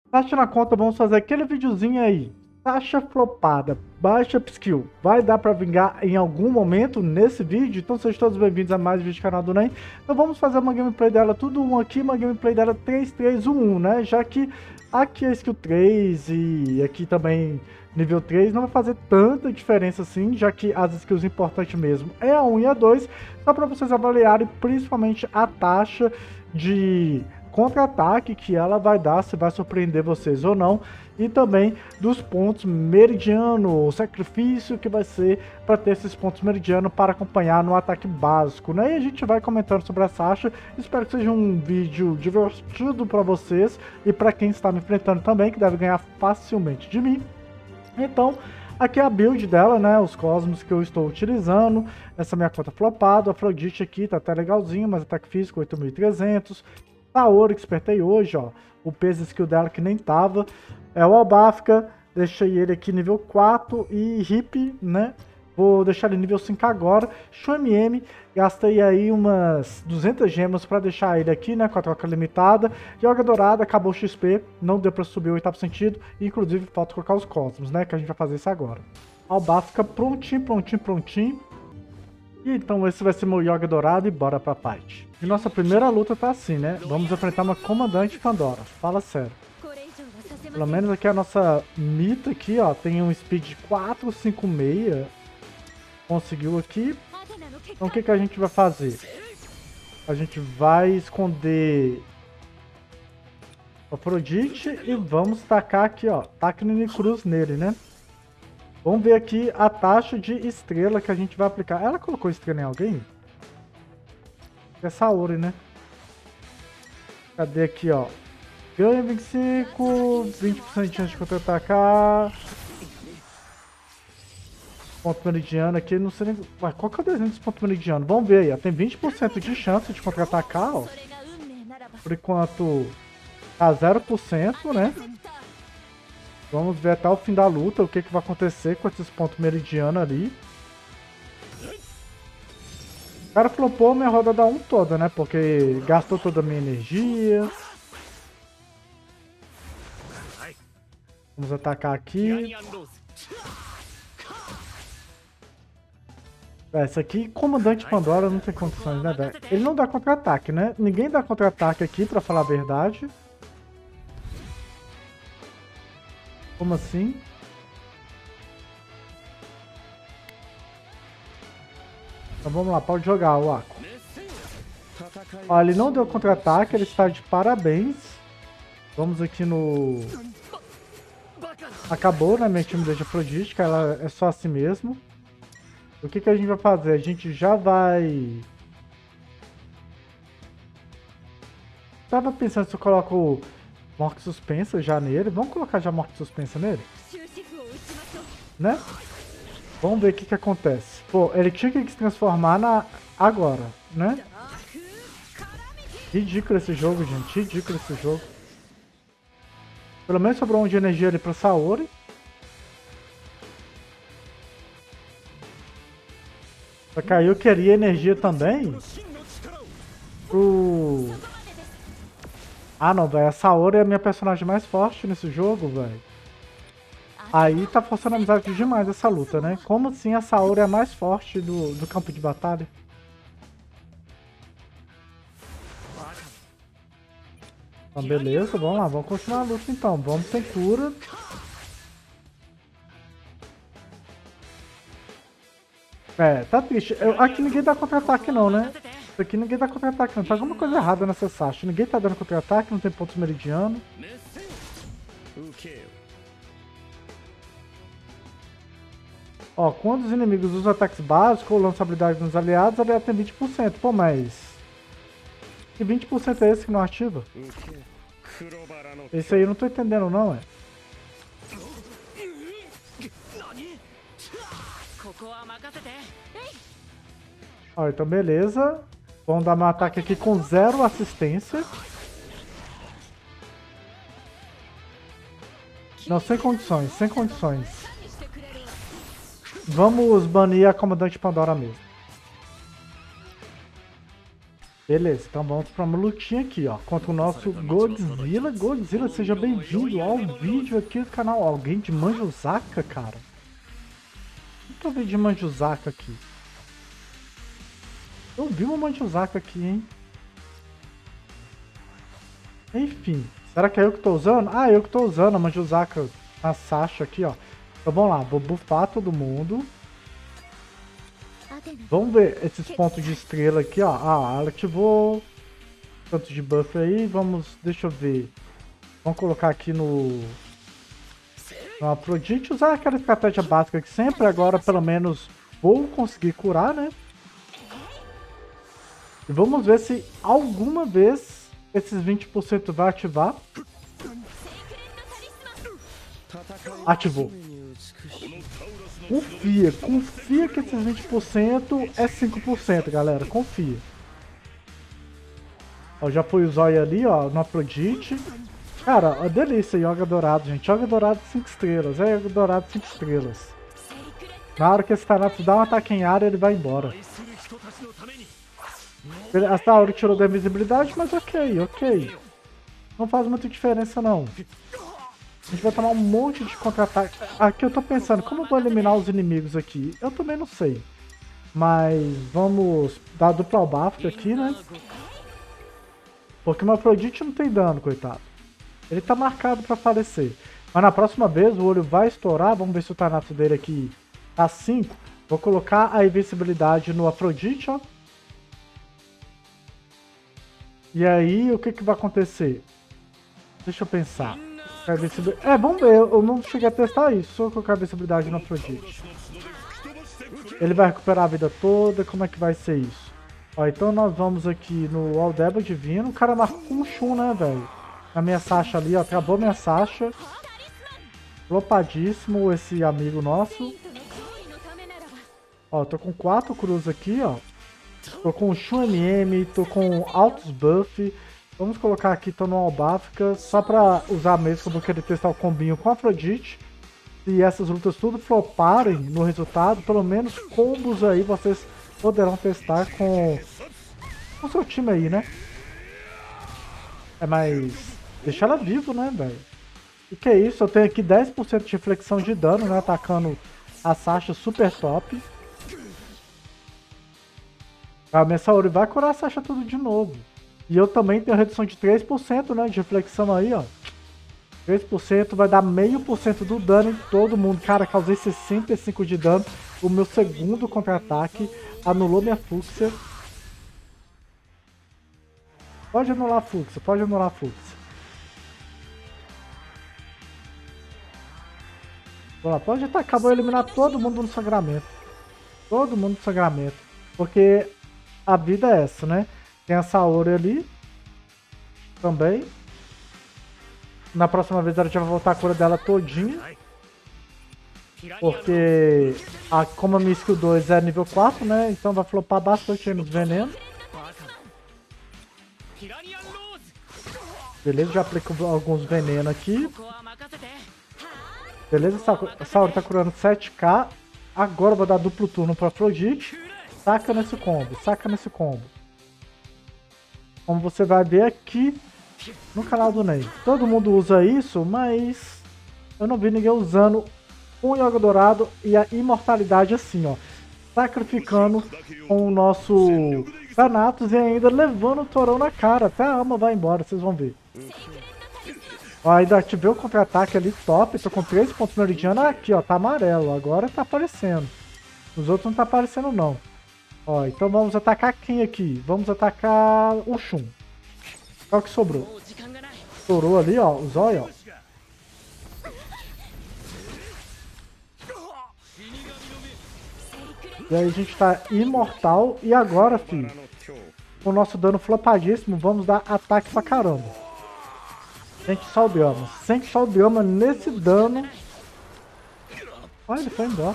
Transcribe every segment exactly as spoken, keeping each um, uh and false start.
Tasha na conta, vamos fazer aquele videozinho aí. Tasha flopada, baixa skill. Vai dar pra vingar em algum momento nesse vídeo? Então sejam todos bem-vindos a mais um vídeo do canal do Nen. Então vamos fazer uma gameplay dela tudo um aqui, uma gameplay dela três três um um, né? Já que aqui é skill três e aqui também nível três não vai fazer tanta diferença assim, já que as skills importantes mesmo é a um e a dois, só para vocês avaliarem principalmente a taxa de contra-ataque que ela vai dar, se vai surpreender vocês ou não, e também dos pontos meridiano, o sacrifício que vai ser para ter esses pontos meridiano para acompanhar no ataque básico, né? E a gente vai comentando sobre essa Tasha. Espero que seja um vídeo divertido para vocês e para quem está me enfrentando também, que deve ganhar facilmente de mim. Então, aqui é a build dela, né? Os cosmos que eu estou utilizando. Essa minha conta flopada. A Afrodite aqui tá até legalzinho, mas ataque físico oito mil e trezentos. Saori que despertei hoje, ó. O peso skill dela que nem tava. É o Albafka. Deixei ele aqui nível quatro. E Hip, né? Vou deixar ele nível cinco agora. Shu M M, gastei aí umas duzentas gemas para deixar ele aqui, né, com a troca limitada. Yoga Dourada, acabou o X P, não deu para subir o oitavo sentido. Inclusive, falta colocar os cosmos, né, que a gente vai fazer isso agora. Alba fica prontinho, prontinho, prontinho. E então esse vai ser meu Yoga Dourado e bora pra fight. E nossa primeira luta tá assim, né? Vamos enfrentar uma comandante Pandora. Fala sério. Pelo menos aqui a nossa Mita aqui, ó, tem um speed quatro cinco seis. Conseguiu aqui. Então o que, que a gente vai fazer? A gente vai esconder o Afrodite e vamos tacar aqui, ó. Taca no Cruz nele, né? Vamos ver aqui a taxa de estrela que a gente vai aplicar. Ela colocou estrela em alguém? É Saori, né? Cadê aqui, ó? Ganha vinte e cinco, vinte por cento de chance de contra-atacar. Ponto meridiano aqui, não sei nem... Ué, qual que é o desenho desse ponto meridiano? Vamos ver aí, ó. Tem vinte por cento de chance de contra-atacar, ó. Por enquanto tá zero por cento, né? Vamos ver até o fim da luta o que, que vai acontecer com esses pontos meridianos ali. O cara flopou minha roda da um toda, né? Porque gastou toda a minha energia. Vamos atacar aqui. Essa aqui, Comandante Pandora, não tem condições, né, velho? Ele não dá contra-ataque, né? Ninguém dá contra-ataque aqui, pra falar a verdade. Como assim? Então vamos lá, pode jogar o Ako. Ó, ele não deu contra-ataque, ele está de parabéns. Vamos aqui no... Acabou, né, minha timidez afrodística, ela é só assim mesmo. O que, que a gente vai fazer? A gente já vai... Tava pensando se eu coloco morte suspensa já nele. Vamos colocar já morte suspensa nele? Né? Vamos ver o que, que acontece. Pô, ele tinha que se transformar na... agora, né? Ridículo esse jogo, gente. Ridículo esse jogo. Pelo menos sobrou um de energia ali pra Saori. Só que aí eu queria energia também pro... Ah não, velho, a Saori é a minha personagem mais forte nesse jogo, velho. Aí tá forçando a amizade demais essa luta, né? Como assim a Saori é a mais forte do, do campo de batalha? Então beleza, vamos lá, vamos continuar a luta então. Vamos sem cura. É, tá triste. Eu, aqui ninguém dá contra-ataque não, né? Aqui ninguém dá contra-ataque não. Tá alguma coisa errada nessa Sasha. Ninguém tá dando contra-ataque, não tem pontos meridianos. Ó, quando os inimigos usam ataques básicos ou lançam habilidades nos aliados, a aliado tem vinte por cento. Pô, mas... Que vinte por cento é esse que não ativa? Esse aí eu não tô entendendo não, é. Ó, então beleza. Vamos dar meu ataque aqui com zero assistência. Não, sem condições, sem condições. Vamos banir a Comandante Pandora mesmo. Beleza, então vamos pra uma lutinha aqui, ó, contra o nosso Godzilla. Godzilla, seja bem-vindo ao vídeo aqui do canal. Alguém de Manjusaka, cara? Nunca vi de Manjusaka aqui. Eu vi uma Manjusaka aqui, hein? Enfim, será que é eu que tô usando? Ah, eu que tô usando a Manjusaka na Sasha aqui, ó. Então vamos lá, vou buffar todo mundo. Vamos ver esses pontos de estrela aqui, ó. Ah, ela ativou tanto de buff aí. Vamos, deixa eu ver. Vamos colocar aqui no... no Afrodite. Usar aquela estratégia básica que sempre agora, pelo menos, vou conseguir curar, né? E vamos ver se alguma vez esses vinte por cento vai ativar. Ativou. Confia, confia que esses vinte por cento é cinco por cento, galera, confia. Ó, já foi o Zóio ali, ó, no Afrodite. Cara, ó, delícia, Yoga Dourado, gente. Yoga Dourado cinco estrelas, é Yoga Dourado cinco estrelas. Na hora que esse Thanatos dá um ataque em área, ele vai embora. A Saori tirou da invisibilidade, mas ok, ok. Não faz muita diferença, não. A gente vai tomar um monte de contra-ataque. Aqui eu tô pensando, como eu vou eliminar os inimigos aqui? Eu também não sei. Mas vamos dar dupla buff aqui, né? Porque o meu Afrodite não tem dano, coitado. Ele tá marcado pra falecer. Mas na próxima vez o olho vai estourar. Vamos ver se o Thanatos dele aqui tá cinco. Vou colocar a invencibilidade no Afrodite, ó. E aí, o que que vai acontecer? Deixa eu pensar. É, vamos ver, eu não cheguei a testar isso, só colocar a invencibilidade no Afrodite. Ele vai recuperar a vida toda, como é que vai ser isso? Ó, então nós vamos aqui no Aldeba Divino, o cara marcou um Shun, né, velho? Na minha Sasha ali, ó, acabou minha Sasha. Flopadíssimo esse amigo nosso. Ó, tô com quatro cruz aqui, ó. Tô com Shun M M, tô com altos buff. Vamos colocar aqui, tô no Albáfica, só pra usar mesmo, que eu vou querer testar o combinho com a Afrodite. Se essas lutas tudo floparem no resultado, pelo menos combos aí vocês poderão testar com o seu time aí, né? É, mas deixa ela vivo, né, velho? E que é isso, eu tenho aqui dez por cento de reflexão de dano, né, atacando a Sasha super top. A minha Saori vai curar a Sasha tudo de novo. E eu também tenho redução de três por cento, né, de reflexão aí, ó. três por cento vai dar meio por cento do dano em todo mundo. Cara, causei sessenta e cinco de dano. O meu segundo contra-ataque anulou minha Fúcsia. Pode anular a Fúcsia, pode anular a Fúcsia. Vamos lá, pode atacar, vou eliminar todo mundo no sangramento. Todo mundo no sangramento. Porque a vida é essa, né? Tem a Saori ali. Também. Na próxima vez ela já vai voltar a cura dela todinha. Porque a, como a minha skill dois é nível quatro, né? Então vai flopar bastante aí nos venenos. Beleza, já aplico alguns venenos aqui. Beleza, a Saori tá curando sete K. Agora eu vou dar duplo turno pra Afrodite. Saca nesse combo, saca nesse combo. Como você vai ver aqui no canal do Ney. Todo mundo usa isso, mas eu não vi ninguém usando um Yoga Dourado e a imortalidade assim, ó. Sacrificando com o nosso Thanatos e ainda levando o Torão na cara. Até a alma vai embora, vocês vão ver. Ó, ainda ativei o contra-ataque ali top. Tô com três pontos meridianos. Aqui, ó, tá amarelo. Agora tá aparecendo. Os outros não tá aparecendo, não. Ó, então vamos atacar quem aqui? Vamos atacar o Shun. Qual que sobrou? Estourou ali, ó, o Zóio, ó. E aí a gente tá imortal. E agora, filho, com o nosso dano flopadíssimo, vamos dar ataque pra caramba. Sente só o bioma. Sente só o bioma nesse dano. Olha, ele foi embora.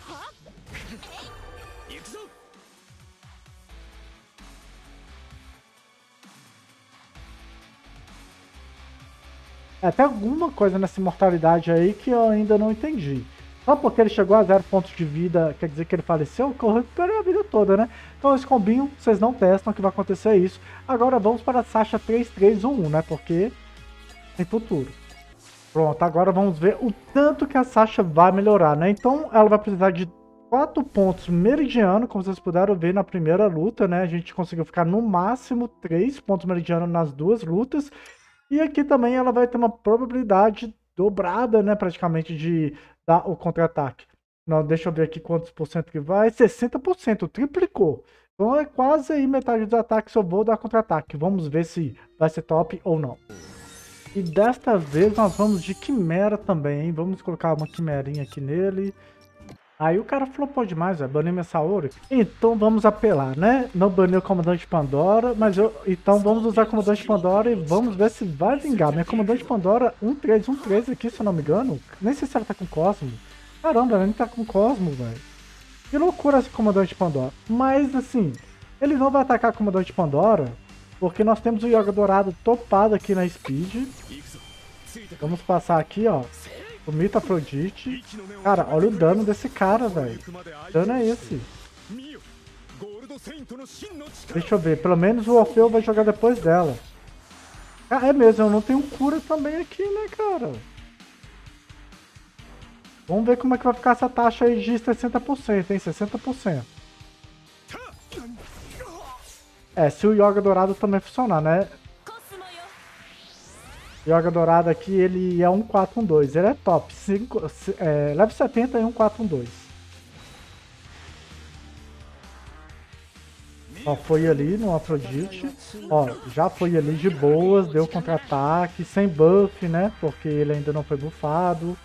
É, tem alguma coisa nessa imortalidade aí que eu ainda não entendi. Só porque ele chegou a zero pontos de vida, quer dizer que ele faleceu? Que eu recuperei a vida toda, né? Então esse combinho, vocês não testam que vai acontecer isso. Agora vamos para a Sasha três três um um, né? Porque tem futuro. Pronto, agora vamos ver o tanto que a Sasha vai melhorar, né? Então ela vai precisar de quatro pontos meridiano, como vocês puderam ver na primeira luta, né? A gente conseguiu ficar no máximo três pontos meridiano nas duas lutas. E aqui também ela vai ter uma probabilidade dobrada, né? Praticamente de dar o contra-ataque. Não, deixa eu ver aqui quantos por cento que vai. sessenta por cento, triplicou. Então é quase aí metade dos ataques eu vou dar contra-ataque. Vamos ver se vai ser top ou não. E desta vez nós vamos de quimera também, hein? Vamos colocar uma quimerinha aqui nele. Aí o cara flopou demais, velho. Baniu minha Saori. Então vamos apelar, né? Não baniu o Comandante Pandora, mas eu... Então vamos usar o Comandante Pandora e vamos ver se vai vingar. Minha Comandante Pandora um três um três aqui, se eu não me engano. Nem sei se ela tá com Cosmo. Caramba, ela nem tá com Cosmo, velho. Que loucura esse Comandante Pandora. Mas assim, ele não vai atacar o Comandante Pandora, porque nós temos o Yoga Dourado topado aqui na Speed. Vamos passar aqui, ó. O Mito Afrodite. Cara, olha o dano desse cara, velho. Que dano é esse? Deixa eu ver. Pelo menos o Orfeu vai jogar depois dela. Ah, é mesmo. Eu não tenho cura também aqui, né, cara? Vamos ver como é que vai ficar essa taxa aí de sessenta por cento, hein? sessenta por cento. É, se o Yoga Dourado também funcionar, né? Yoga Dourado aqui, ele é um quatro um dois. Ele é top. cinco, é, level setenta e um quatro um dois. Ó, foi ali no Afrodite. Ó, já foi ali de boas. Deu contra-ataque. Sem buff, né? Porque ele ainda não foi buffado.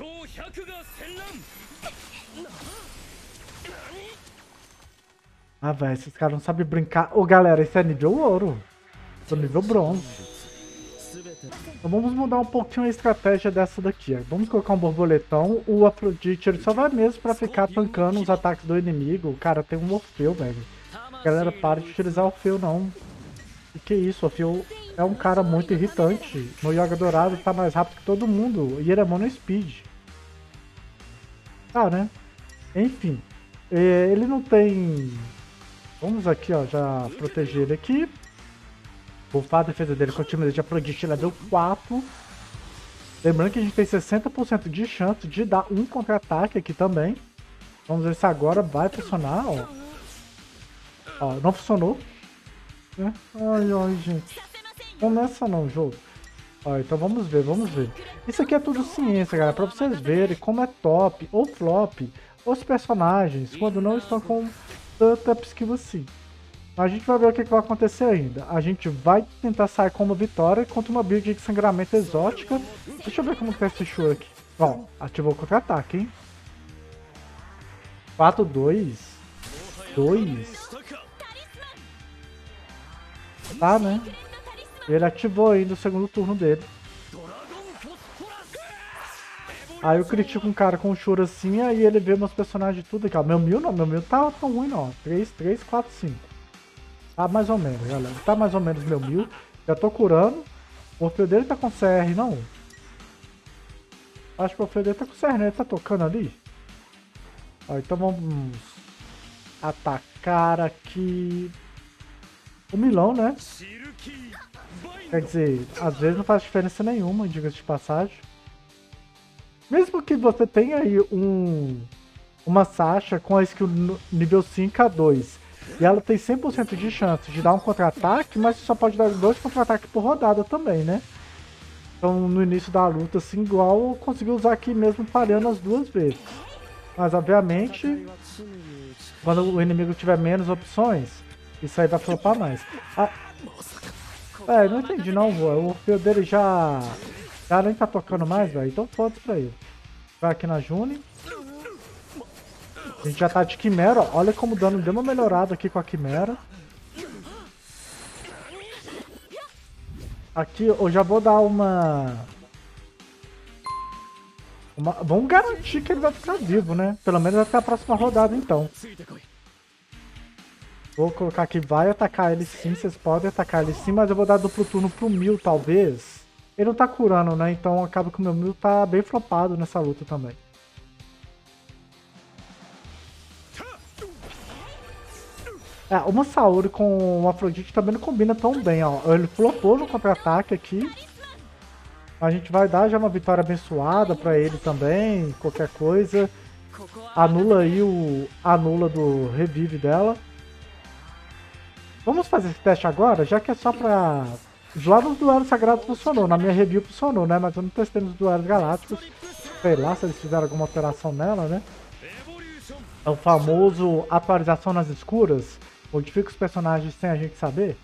Ah, velho, esses caras não sabem brincar. Ô, galera, esse é nível ouro. Tô nível bronze. Então vamos mudar um pouquinho a estratégia dessa daqui. Ó. Vamos colocar um borboletão. O Afrodite ele só vai mesmo pra ficar tancando os ataques do inimigo. O cara tem um Orfeu, velho. Galera, para de utilizar o Orfeu, não. E que isso, o Orfeu é um cara muito irritante. No Yoga Dourado tá mais rápido que todo mundo. E ele é mono speed. Tá, né? Enfim. Ele não tem... Vamos aqui, ó, já proteger ele aqui. Buffar a defesa dele com o time de Afrodite level quatro. Lembrando que a gente tem sessenta por cento de chance de dar um contra-ataque aqui também. Vamos ver se agora vai funcionar, ó. Ó, não funcionou. Ai, ai, gente. Começa não o jogo. Ó, então vamos ver, vamos ver. Isso aqui é tudo ciência, galera. Pra vocês verem como é top ou flop os personagens quando não estão com tanta skill assim. A gente vai ver o que, que vai acontecer ainda. A gente vai tentar sair com uma vitória contra uma build de sangramento exótica. Deixa eu ver como tá esse show aqui. Ó, ativou o contra-ataque, hein? quatro, dois. dois. Tá, né? Ele ativou ainda o segundo turno dele. Aí eu critico um cara com um choro assim, aí ele vê meus personagens tudo aqui, ó. Meu mil não, meu mil tá tão ruim não. três, três, quatro, cinco. Tá mais ou menos, galera. Tá mais ou menos meu mil. Já tô curando. O Orfeu dele tá com C R, não? Acho que o Orfeu dele tá com C R, né? Ele tá tocando ali. Ó, então vamos atacar aqui o Milão, né? Quer dizer, às vezes não faz diferença nenhuma, diga-se de passagem. Mesmo que você tenha aí um uma Sasha com a skill nível cinco a dois e ela tem cem por cento de chance de dar um contra-ataque, mas você só pode dar dois contra-ataques por rodada também, né? Então no início da luta, assim, igual eu consegui usar aqui mesmo falhando as duas vezes. Mas obviamente, quando o inimigo tiver menos opções, isso aí vai flopar mais. Ah, é, não entendi não, o Orfeu dele já, já nem tá tocando mais, velho. Então foda-se pra ele. Vai aqui na June. A gente já tá de Quimera, ó. Olha como o dano deu uma melhorada aqui com a Quimera. Aqui eu já vou dar uma... uma... Vamos garantir que ele vai ficar vivo, né? Pelo menos até a próxima rodada, então. Vou colocar aqui, vai atacar ele sim, vocês podem atacar ele sim, mas eu vou dar duplo turno pro Mil, talvez. Ele não tá curando, né? Então acaba que o meu Mil tá bem flopado nessa luta também. É, uma Saori com o Afrodite também não combina tão bem, ó. Ele flopou no contra-ataque aqui. A gente vai dar já uma vitória abençoada pra ele também, qualquer coisa. Anula aí o... Anula do revive dela. Vamos fazer esse teste agora, já que é só pra... Lá nos duelos sagrados funcionou, na minha review funcionou, né? Mas eu não testei nos duelos galácticos. Sei lá se eles fizeram alguma alteração nela, né? É o famoso atualização nas escuras. Modifica os personagens sem a gente saber.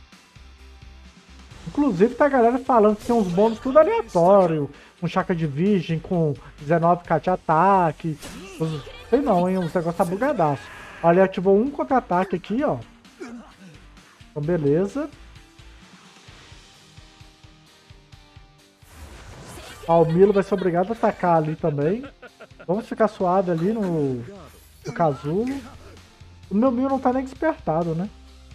Inclusive tá a galera falando que tem uns bônus tudo aleatório. Um chakra de virgem com dezenove k de ataque. Os... Sei não, hein? O negócio tá bugadaço. Olha, ele ativou um contra-ataque aqui, ó. Então, beleza. Ó, o Milo vai ser obrigado a atacar ali também. Vamos ficar suave ali no, no casulo. O meu Milo não tá nem despertado, né?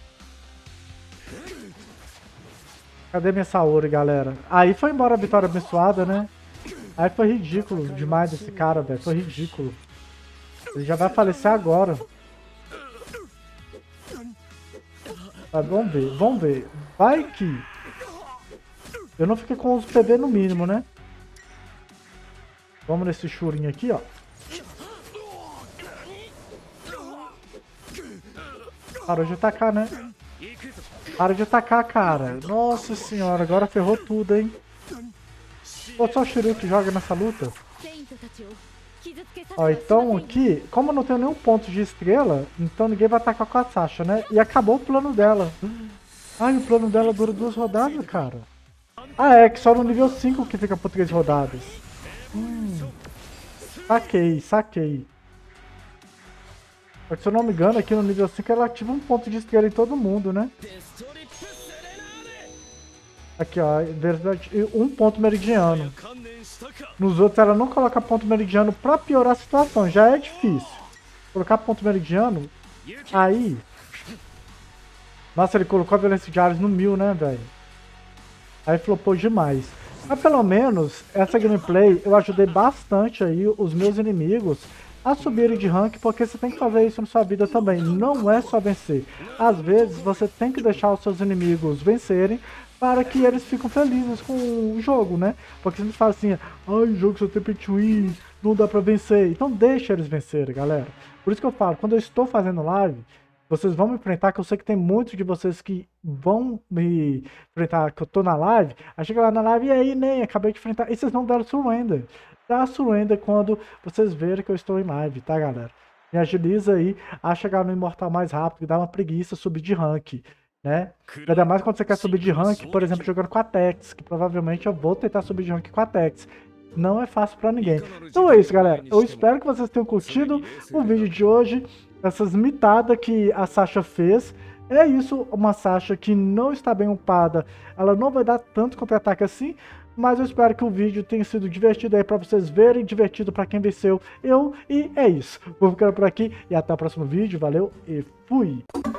Cadê minha Saori, galera? Aí foi embora a vitória abençoada, né? Aí foi ridículo demais desse cara, velho. Foi ridículo. Ele já vai falecer agora. Mas vamos ver, vamos ver. Vai que... Eu não fiquei com os P V no mínimo, né? Vamos nesse churinho aqui, ó. Parou de atacar, né? Para de atacar, cara. Nossa senhora, agora ferrou tudo, hein? Pô, só o Shiryu que joga nessa luta. Ó, então aqui, como eu não tenho nenhum ponto de estrela, então ninguém vai atacar com a Sasha, né? E acabou o plano dela. Ai, o plano dela dura duas rodadas, cara. Ah, é, que só no nível cinco que fica por três rodadas. Hum, saquei, saquei. Se eu não me engano, aqui no nível cinco ela ativa um ponto de estrela em todo mundo, né? Aqui, ó, um ponto meridiano. Nos outros ela não coloca ponto meridiano pra piorar a situação, já é difícil. Colocar ponto meridiano, aí... Nossa, ele colocou a violência de Ares no mil, né, velho? Aí flopou demais. Mas pelo menos, essa gameplay, eu ajudei bastante aí os meus inimigos a subirem de rank, porque você tem que fazer isso na sua vida também. Não é só vencer. Às vezes, você tem que deixar os seus inimigos vencerem para que eles fiquem felizes com o jogo, né? Porque você fala assim, ai, o jogo só tem pay to win, não dá pra vencer. Então deixa eles vencerem, galera. Por isso que eu falo, quando eu estou fazendo live, vocês vão me enfrentar, que eu sei que tem muitos de vocês que vão me enfrentar, que eu tô na live, aí chega lá na live, e aí, nem, acabei de enfrentar, e vocês não deram surrender. Dá surrender quando vocês verem que eu estou em live, tá, galera? Me agiliza aí a chegar no Imortal mais rápido, e dá uma preguiça subir de rank, né? Ainda mais quando você quer subir de rank, por exemplo, jogando com a Tex, que provavelmente eu vou tentar subir de rank com a Tex. Não é fácil pra ninguém. Então é isso, galera. Eu espero que vocês tenham curtido o vídeo de hoje. Essas mitadas que a Sasha fez. É isso, uma Sasha que não está bem upada. Ela não vai dar tanto contra-ataque assim. Mas eu espero que o vídeo tenha sido divertido aí pra vocês verem. Divertido pra quem venceu eu. E é isso. Vou ficando por aqui e até o próximo vídeo. Valeu e fui!